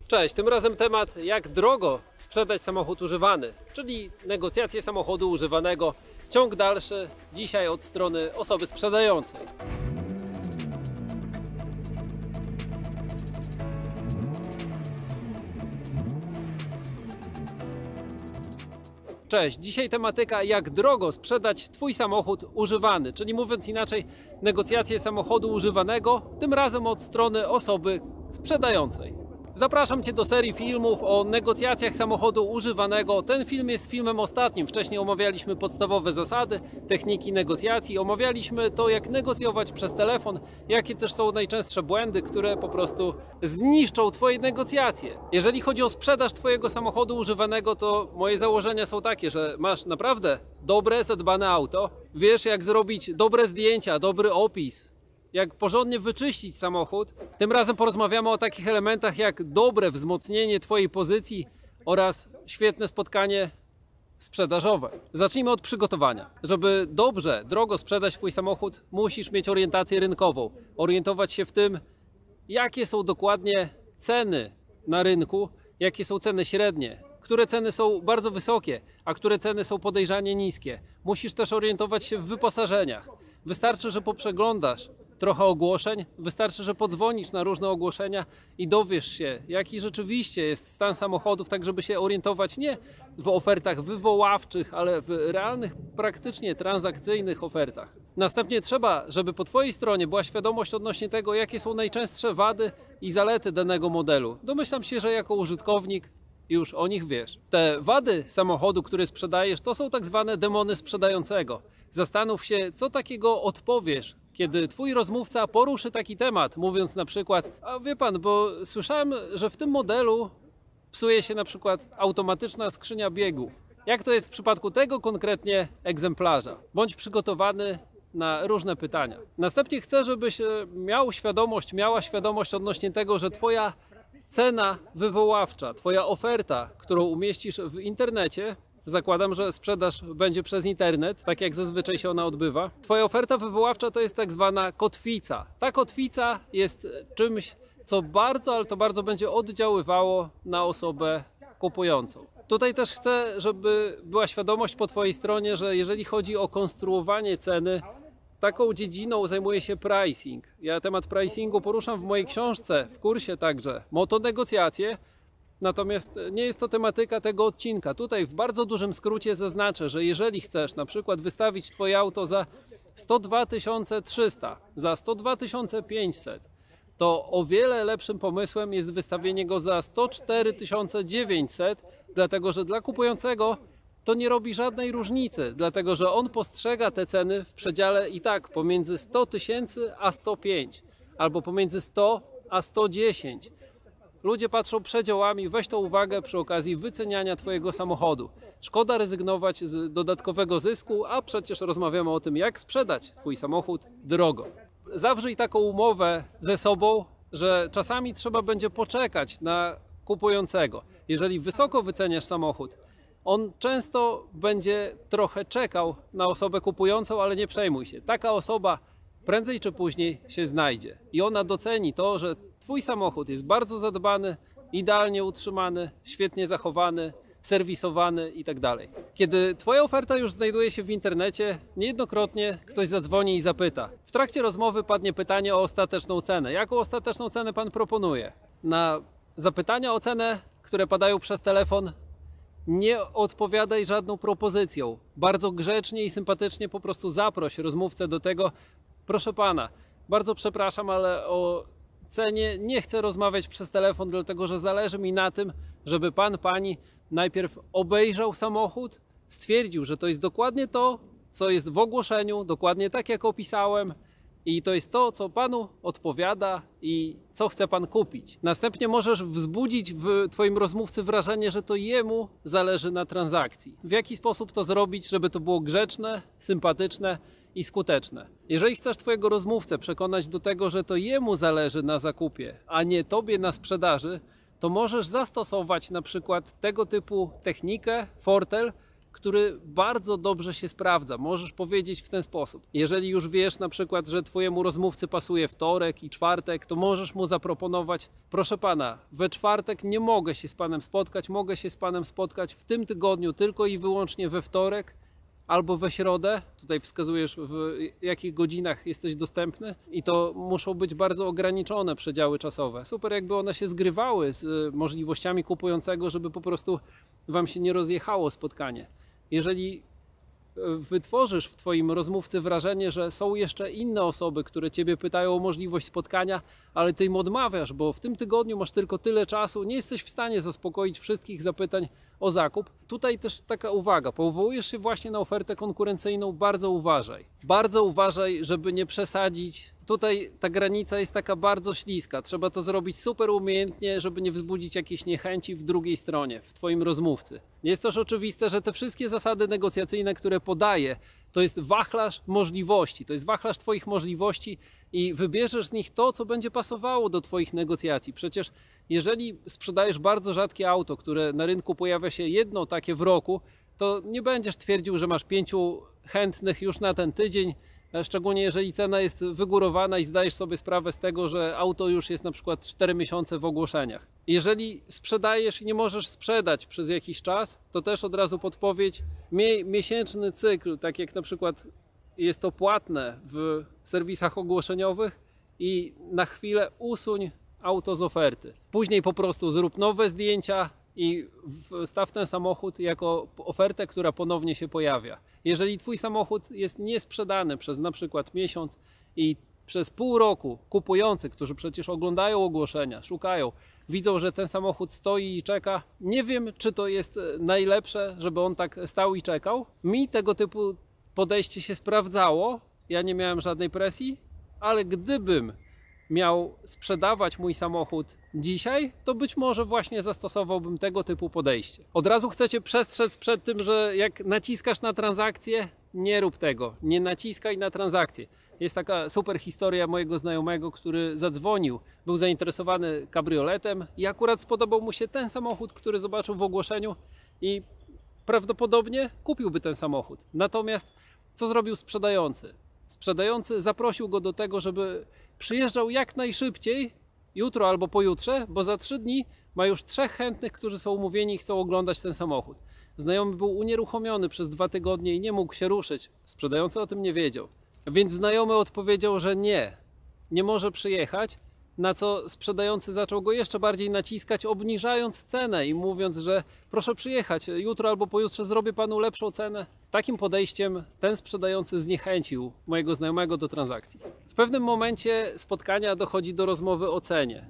Cześć, tym razem temat jak drogo sprzedać samochód używany, czyli negocjacje samochodu używanego, ciąg dalszy, dzisiaj od strony osoby sprzedającej. Cześć, dzisiaj tematyka jak drogo sprzedać Twój samochód używany, czyli mówiąc inaczej negocjacje samochodu używanego, tym razem od strony osoby sprzedającej. Zapraszam Cię do serii filmów o negocjacjach samochodu używanego. Ten film jest filmem ostatnim. Wcześniej omawialiśmy podstawowe zasady, techniki negocjacji. Omawialiśmy to, jak negocjować przez telefon, jakie też są najczęstsze błędy, które po prostu zniszczą Twoje negocjacje. Jeżeli chodzi o sprzedaż Twojego samochodu używanego, to moje założenia są takie, że masz naprawdę dobre, zadbane auto, wiesz jak zrobić dobre zdjęcia, dobry opis, jak porządnie wyczyścić samochód. Tym razem porozmawiamy o takich elementach jak dobre wzmocnienie Twojej pozycji oraz świetne spotkanie sprzedażowe. Zacznijmy od przygotowania. Żeby dobrze, drogo sprzedać Twój samochód, musisz mieć orientację rynkową. Orientować się w tym, jakie są dokładnie ceny na rynku, jakie są ceny średnie, które ceny są bardzo wysokie, a które ceny są podejrzanie niskie. Musisz też orientować się w wyposażeniach. Wystarczy, że poprzeglądasz trochę ogłoszeń, wystarczy, że podzwonisz na różne ogłoszenia i dowiesz się, jaki rzeczywiście jest stan samochodów, tak żeby się orientować nie w ofertach wywoławczych, ale w realnych, praktycznie transakcyjnych ofertach. Następnie trzeba, żeby po Twojej stronie była świadomość odnośnie tego, jakie są najczęstsze wady i zalety danego modelu. Domyślam się, że jako użytkownik już o nich wiesz. Te wady samochodu, który sprzedajesz, to są tak zwane demony sprzedającego. Zastanów się, co takiego odpowiesz, kiedy Twój rozmówca poruszy taki temat, mówiąc na przykład: a wie Pan, bo słyszałem, że w tym modelu psuje się na przykład automatyczna skrzynia biegów. Jak to jest w przypadku tego konkretnie egzemplarza? Bądź przygotowany na różne pytania. Następnie chcę, żebyś miała świadomość odnośnie tego, że Twoja cena wywoławcza, Twoja oferta, którą umieścisz w internecie, zakładam, że sprzedaż będzie przez internet, tak jak zazwyczaj się ona odbywa. Twoja oferta wywoławcza to jest tak zwana kotwica. Ta kotwica jest czymś, co bardzo, ale to bardzo będzie oddziaływało na osobę kupującą. Tutaj też chcę, żeby była świadomość po Twojej stronie, że jeżeli chodzi o konstruowanie ceny, taką dziedziną zajmuje się pricing. Ja temat pricingu poruszam w mojej książce, w kursie także, Motonegocjacje. Natomiast nie jest to tematyka tego odcinka. Tutaj w bardzo dużym skrócie zaznaczę, że jeżeli chcesz na przykład wystawić Twoje auto za 102 300, za 102 500, to o wiele lepszym pomysłem jest wystawienie go za 104 900, dlatego że dla kupującego to nie robi żadnej różnicy, dlatego że on postrzega te ceny w przedziale i tak pomiędzy 100 000 a 105, albo pomiędzy 100 a 110. Ludzie patrzą przedziałami, weź to uwagę przy okazji wyceniania Twojego samochodu. Szkoda rezygnować z dodatkowego zysku, a przecież rozmawiamy o tym, jak sprzedać Twój samochód drogo. Zawrzyj taką umowę ze sobą, że czasami trzeba będzie poczekać na kupującego. Jeżeli wysoko wyceniasz samochód, on często będzie trochę czekał na osobę kupującą, ale nie przejmuj się. Taka osoba prędzej czy później się znajdzie i ona doceni to, że Twój samochód jest bardzo zadbany, idealnie utrzymany, świetnie zachowany, serwisowany itd. Kiedy Twoja oferta już znajduje się w internecie, niejednokrotnie ktoś zadzwoni i zapyta. W trakcie rozmowy padnie pytanie o ostateczną cenę. Jaką ostateczną cenę Pan proponuje? Na zapytania o cenę, które padają przez telefon, nie odpowiadaj żadną propozycją. Bardzo grzecznie i sympatycznie po prostu zaproś rozmówcę do tego: proszę Pana, bardzo przepraszam, ale o cenie nie chcę rozmawiać przez telefon, dlatego że zależy mi na tym, żeby Pan, Pani najpierw obejrzał samochód, stwierdził, że to jest dokładnie to, co jest w ogłoszeniu, dokładnie tak jak opisałem i to jest to, co Panu odpowiada i co chce Pan kupić. Następnie możesz wzbudzić w Twoim rozmówcy wrażenie, że to jemu zależy na transakcji. W jaki sposób to zrobić, żeby to było grzeczne, sympatyczne i skuteczne. Jeżeli chcesz Twojego rozmówcę przekonać do tego, że to jemu zależy na zakupie, a nie Tobie na sprzedaży, to możesz zastosować na przykład tego typu technikę, fortel, który bardzo dobrze się sprawdza. Możesz powiedzieć w ten sposób. Jeżeli już wiesz na przykład, że twojemu rozmówcy pasuje wtorek i czwartek, to możesz mu zaproponować: proszę pana, we czwartek nie mogę się z panem spotkać, mogę się z panem spotkać w tym tygodniu tylko i wyłącznie we wtorek albo we środę. Tutaj wskazujesz, w jakich godzinach jesteś dostępny, i to muszą być bardzo ograniczone przedziały czasowe. Super, jakby one się zgrywały z możliwościami kupującego, żeby po prostu wam się nie rozjechało spotkanie. Jeżeli wytworzysz w twoim rozmówcy wrażenie, że są jeszcze inne osoby, które ciebie pytają o możliwość spotkania, ale ty im odmawiasz, bo w tym tygodniu masz tylko tyle czasu, nie jesteś w stanie zaspokoić wszystkich zapytań o zakup. Tutaj też taka uwaga, powołujesz się właśnie na ofertę konkurencyjną, bardzo uważaj. Bardzo uważaj, żeby nie przesadzić. Tutaj ta granica jest taka bardzo śliska. Trzeba to zrobić super umiejętnie, żeby nie wzbudzić jakiejś niechęci w drugiej stronie, w twoim rozmówcy. Jest też oczywiste, że te wszystkie zasady negocjacyjne, które podaję, to jest wachlarz możliwości. To jest wachlarz twoich możliwości i wybierzesz z nich to, co będzie pasowało do twoich negocjacji. Przecież jeżeli sprzedajesz bardzo rzadkie auto, które na rynku pojawia się jedno takie w roku, to nie będziesz twierdził, że masz 5 chętnych już na ten tydzień, szczególnie jeżeli cena jest wygórowana i zdajesz sobie sprawę z tego, że auto już jest na przykład 4 miesiące w ogłoszeniach. Jeżeli sprzedajesz i nie możesz sprzedać przez jakiś czas, to też od razu podpowiedź: miej miesięczny cykl, tak jak na przykład jest to płatne w serwisach ogłoszeniowych, i na chwilę usuń auto z oferty. Później po prostu zrób nowe zdjęcia i wstaw ten samochód jako ofertę, która ponownie się pojawia. Jeżeli twój samochód jest niesprzedany przez na przykład miesiąc i przez pół roku kupujący, którzy przecież oglądają ogłoszenia, szukają, widzą, że ten samochód stoi i czeka, nie wiem, czy to jest najlepsze, żeby on tak stał i czekał. Mi tego typu podejście się sprawdzało, ja nie miałem żadnej presji, ale gdybym miał sprzedawać mój samochód dzisiaj, to być może właśnie zastosowałbym tego typu podejście. Od razu chcecie przestrzec przed tym, że jak naciskasz na transakcję, nie rób tego, nie naciskaj na transakcję. Jest taka super historia mojego znajomego, który zadzwonił, był zainteresowany kabrioletem i akurat spodobał mu się ten samochód, który zobaczył w ogłoszeniu, i prawdopodobnie kupiłby ten samochód. Natomiast co zrobił sprzedający? Sprzedający zaprosił go do tego, żeby przyjeżdżał jak najszybciej, jutro albo pojutrze, bo za 3 dni ma już 3 chętnych, którzy są umówieni i chcą oglądać ten samochód. Znajomy był unieruchomiony przez 2 tygodnie i nie mógł się ruszyć. Sprzedający o tym nie wiedział. Więc znajomy odpowiedział, że nie może przyjechać, na co sprzedający zaczął go jeszcze bardziej naciskać, obniżając cenę i mówiąc, że proszę przyjechać, jutro albo pojutrze zrobię panu lepszą cenę. Takim podejściem ten sprzedający zniechęcił mojego znajomego do transakcji. W pewnym momencie spotkania dochodzi do rozmowy o cenie.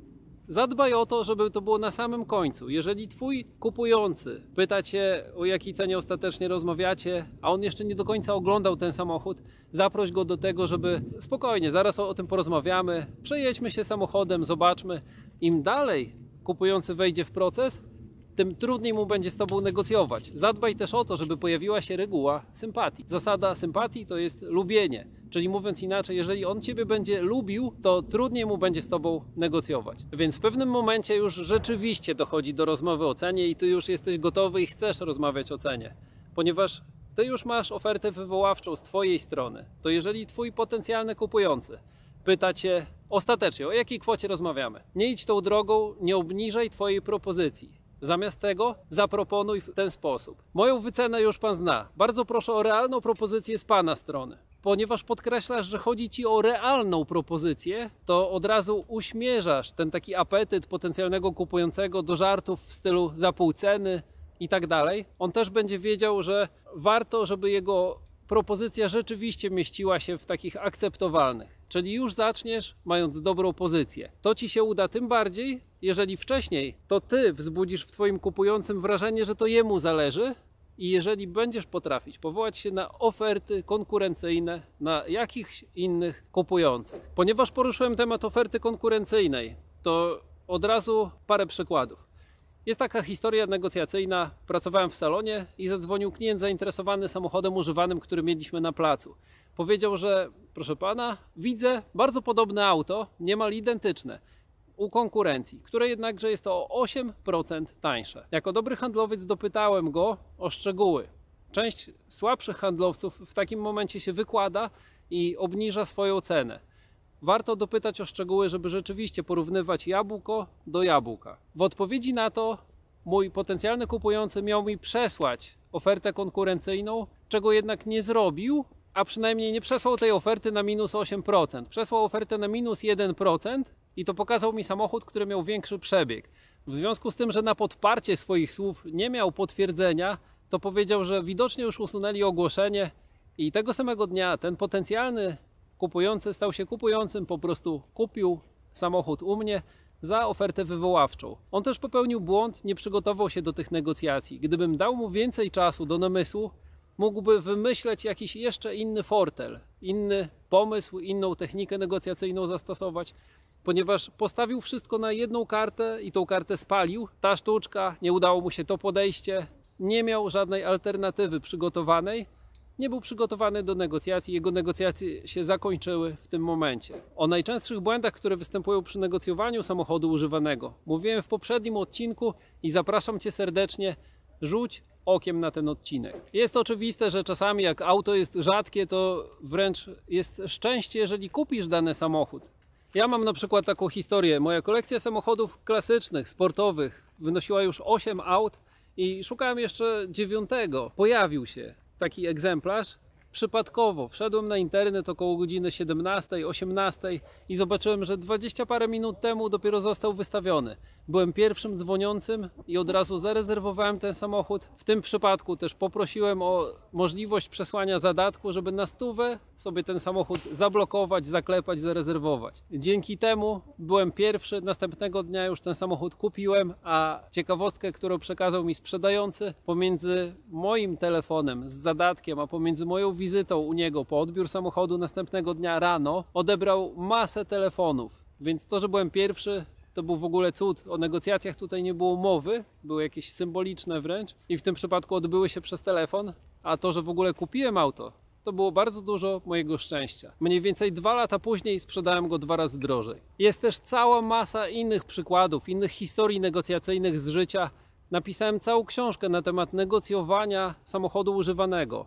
Zadbaj o to, żeby to było na samym końcu. Jeżeli twój kupujący pyta cię, o jakiej cenie ostatecznie rozmawiacie, a on jeszcze nie do końca oglądał ten samochód, zaproś go do tego, żeby spokojnie, zaraz o tym porozmawiamy, przejedźmy się samochodem, zobaczmy. Im dalej kupujący wejdzie w proces, tym trudniej mu będzie z tobą negocjować. Zadbaj też o to, żeby pojawiła się reguła sympatii. Zasada sympatii to jest lubienie. Czyli mówiąc inaczej, jeżeli on ciebie będzie lubił, to trudniej mu będzie z tobą negocjować. Więc w pewnym momencie już rzeczywiście dochodzi do rozmowy o cenie i ty już jesteś gotowy i chcesz rozmawiać o cenie. Ponieważ ty już masz ofertę wywoławczą z twojej strony, to jeżeli twój potencjalny kupujący pyta cię ostatecznie, o jakiej kwocie rozmawiamy, nie idź tą drogą, nie obniżaj twojej propozycji. Zamiast tego zaproponuj w ten sposób. Moją wycenę już pan zna. Bardzo proszę o realną propozycję z pana strony. Ponieważ podkreślasz, że chodzi ci o realną propozycję, to od razu uśmierzasz ten taki apetyt potencjalnego kupującego do żartów w stylu za pół ceny i tak dalej. On też będzie wiedział, że warto, żeby jego propozycja rzeczywiście mieściła się w takich akceptowalnych. Czyli już zaczniesz mając dobrą pozycję. To ci się uda tym bardziej, jeżeli wcześniej to ty wzbudzisz w twoim kupującym wrażenie, że to jemu zależy, i jeżeli będziesz potrafić powołać się na oferty konkurencyjne na jakichś innych kupujących. Ponieważ poruszyłem temat oferty konkurencyjnej, to od razu parę przykładów. Jest taka historia negocjacyjna. Pracowałem w salonie i zadzwonił klient zainteresowany samochodem używanym, który mieliśmy na placu. Powiedział, że proszę pana, widzę bardzo podobne auto, niemal identyczne. u konkurencji, które jednakże jest to o 8% tańsze. Jako dobry handlowiec dopytałem go o szczegóły. Część słabszych handlowców w takim momencie się wykłada i obniża swoją cenę. Warto dopytać o szczegóły, żeby rzeczywiście porównywać jabłko do jabłka. W odpowiedzi na to mój potencjalny kupujący miał mi przesłać ofertę konkurencyjną, czego jednak nie zrobił, a przynajmniej nie przesłał tej oferty na minus 8%. Przesłał ofertę na minus 1% i to pokazał mi samochód, który miał większy przebieg. W związku z tym, że na podparcie swoich słów nie miał potwierdzenia, to powiedział, że widocznie już usunęli ogłoszenie i tego samego dnia ten potencjalny kupujący stał się kupującym, po prostu kupił samochód u mnie za ofertę wywoławczą. On też popełnił błąd, nie przygotował się do tych negocjacji. Gdybym dał mu więcej czasu do namysłu, mógłby wymyśleć jakiś jeszcze inny fortel, inny pomysł, inną technikę negocjacyjną zastosować, ponieważ postawił wszystko na jedną kartę i tą kartę spalił. Ta sztuczka, nie udało mu się to podejście, nie miał żadnej alternatywy przygotowanej, nie był przygotowany do negocjacji, jego negocjacje się zakończyły w tym momencie. O najczęstszych błędach, które występują przy negocjowaniu samochodu używanego, mówiłem w poprzednim odcinku i zapraszam Cię serdecznie, rzuć okiem na ten odcinek. Jest oczywiste, że czasami jak auto jest rzadkie, to wręcz jest szczęście, jeżeli kupisz dany samochód. Ja mam na przykład taką historię. Moja kolekcja samochodów klasycznych, sportowych wynosiła już 8 aut i szukałem jeszcze 9. Pojawił się taki egzemplarz. Przypadkowo wszedłem na internet około godziny 17, 18 i zobaczyłem, że 20 parę minut temu dopiero został wystawiony. Byłem pierwszym dzwoniącym i od razu zarezerwowałem ten samochód. W tym przypadku też poprosiłem o możliwość przesłania zadatku, żeby na 100 sobie ten samochód zablokować, zaklepać, zarezerwować. Dzięki temu byłem pierwszy, następnego dnia już ten samochód kupiłem, a ciekawostkę, którą przekazał mi sprzedający, pomiędzy moim telefonem z zadatkiem, a pomiędzy moją wizytą u niego po odbiór samochodu następnego dnia rano odebrał masę telefonów, więc to, że byłem pierwszy, to był w ogóle cud. O negocjacjach tutaj nie było mowy, były jakieś symboliczne wręcz i w tym przypadku odbyły się przez telefon, a to, że w ogóle kupiłem auto, to było bardzo dużo mojego szczęścia. Mniej więcej 2 lata później sprzedałem go 2 razy drożej. Jest też cała masa innych przykładów, innych historii negocjacyjnych z życia. Napisałem całą książkę na temat negocjowania samochodu używanego.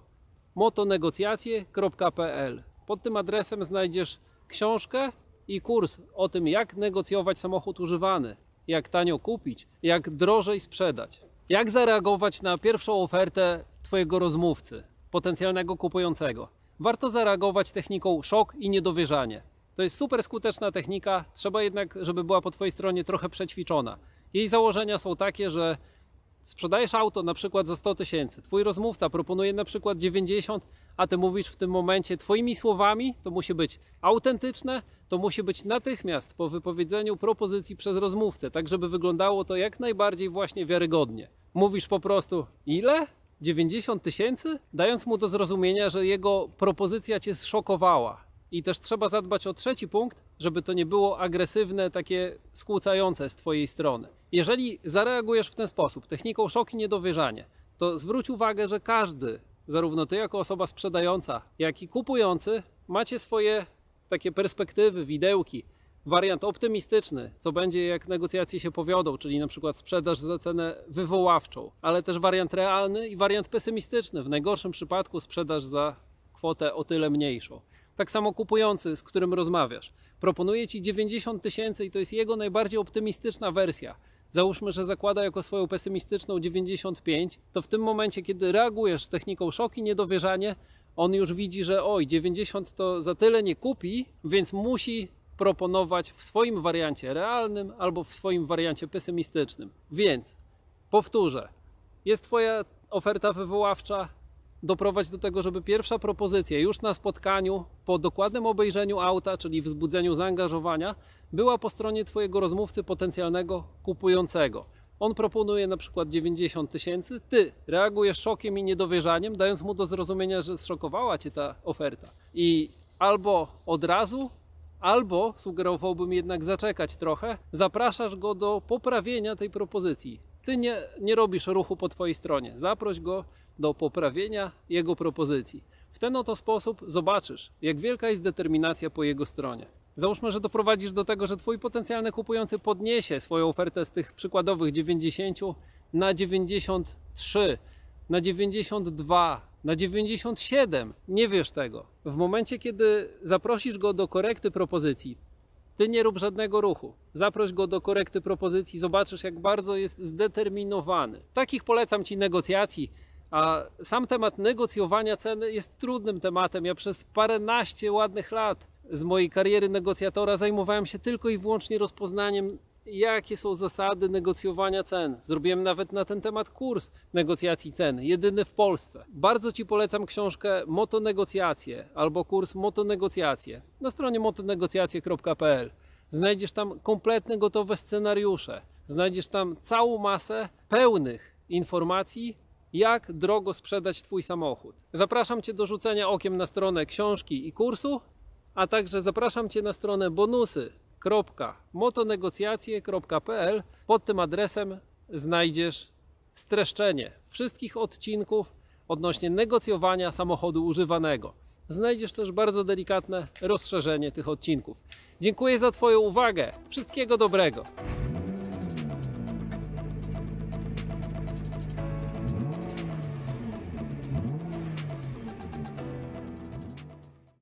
motonegocjacje.pl. Pod tym adresem znajdziesz książkę i kurs o tym, jak negocjować samochód używany, jak tanio kupić, jak drożej sprzedać. Jak zareagować na pierwszą ofertę Twojego rozmówcy, potencjalnego kupującego. Warto zareagować techniką szok i niedowierzanie. To jest super skuteczna technika, trzeba jednak, żeby była po Twojej stronie trochę przećwiczona. Jej założenia są takie, że sprzedajesz auto na przykład za 100 tysięcy, Twój rozmówca proponuje na przykład 90, a Ty mówisz w tym momencie Twoimi słowami, to musi być autentyczne, to musi być natychmiast po wypowiedzeniu propozycji przez rozmówcę, tak żeby wyglądało to jak najbardziej właśnie wiarygodnie. Mówisz po prostu ile? 90 tysięcy? Dając mu do zrozumienia, że jego propozycja Cię zszokowała. I też trzeba zadbać o trzeci punkt, żeby to nie było agresywne, takie skłócające z Twojej strony. Jeżeli zareagujesz w ten sposób, techniką szok i niedowierzanie, to zwróć uwagę, że każdy, zarówno Ty jako osoba sprzedająca, jak i kupujący, macie swoje takie perspektywy, widełki. Wariant optymistyczny, co będzie jak negocjacje się powiodą, czyli na przykład sprzedaż za cenę wywoławczą, ale też wariant realny i wariant pesymistyczny, w najgorszym przypadku sprzedaż za kwotę o tyle mniejszą. Tak samo kupujący, z którym rozmawiasz, proponuje Ci 90 tysięcy i to jest jego najbardziej optymistyczna wersja. Załóżmy, że zakłada jako swoją pesymistyczną 95, to w tym momencie, kiedy reagujesz techniką szok i niedowierzanie, on już widzi, że oj, 90 to za tyle nie kupi, więc musi proponować w swoim wariancie realnym albo w swoim wariancie pesymistycznym. Więc powtórzę, jest Twoja oferta wywoławcza, doprowadź do tego, żeby pierwsza propozycja już na spotkaniu, po dokładnym obejrzeniu auta, czyli wzbudzeniu zaangażowania, była po stronie Twojego rozmówcy potencjalnego kupującego. On proponuje na przykład 90 tysięcy, Ty reagujesz szokiem i niedowierzaniem, dając mu do zrozumienia, że zszokowała Cię ta oferta. I albo od razu, albo sugerowałbym jednak zaczekać trochę, zapraszasz go do poprawienia tej propozycji. Ty nie robisz ruchu po Twojej stronie, zaproś go do poprawienia jego propozycji. W ten oto sposób zobaczysz, jak wielka jest determinacja po jego stronie. Załóżmy, że doprowadzisz do tego, że Twój potencjalny kupujący podniesie swoją ofertę z tych przykładowych 90 na 93, na 92, na 97. Nie wiesz tego. W momencie, kiedy zaprosisz go do korekty propozycji, Ty nie rób żadnego ruchu. Zaproś go do korekty propozycji, zobaczysz, jak bardzo jest zdeterminowany. Takich polecam Ci negocjacji, a sam temat negocjowania ceny jest trudnym tematem. Ja przez paręnaście ładnych lat z mojej kariery negocjatora zajmowałem się tylko i wyłącznie rozpoznaniem, jakie są zasady negocjowania cen. Zrobiłem nawet na ten temat kurs negocjacji ceny, jedyny w Polsce. Bardzo Ci polecam książkę Motonegocjacje albo kurs Motonegocjacje na stronie motonegocjacje.pl. Znajdziesz tam kompletne, gotowe scenariusze. Znajdziesz tam całą masę pełnych informacji, jak drogo sprzedać Twój samochód. Zapraszam Cię do rzucenia okiem na stronę książki i kursu, a także zapraszam Cię na stronę bonusy.motonegocjacje.pl. Pod tym adresem znajdziesz streszczenie wszystkich odcinków odnośnie negocjowania samochodu używanego. Znajdziesz też bardzo delikatne rozszerzenie tych odcinków. Dziękuję za Twoją uwagę. Wszystkiego dobrego.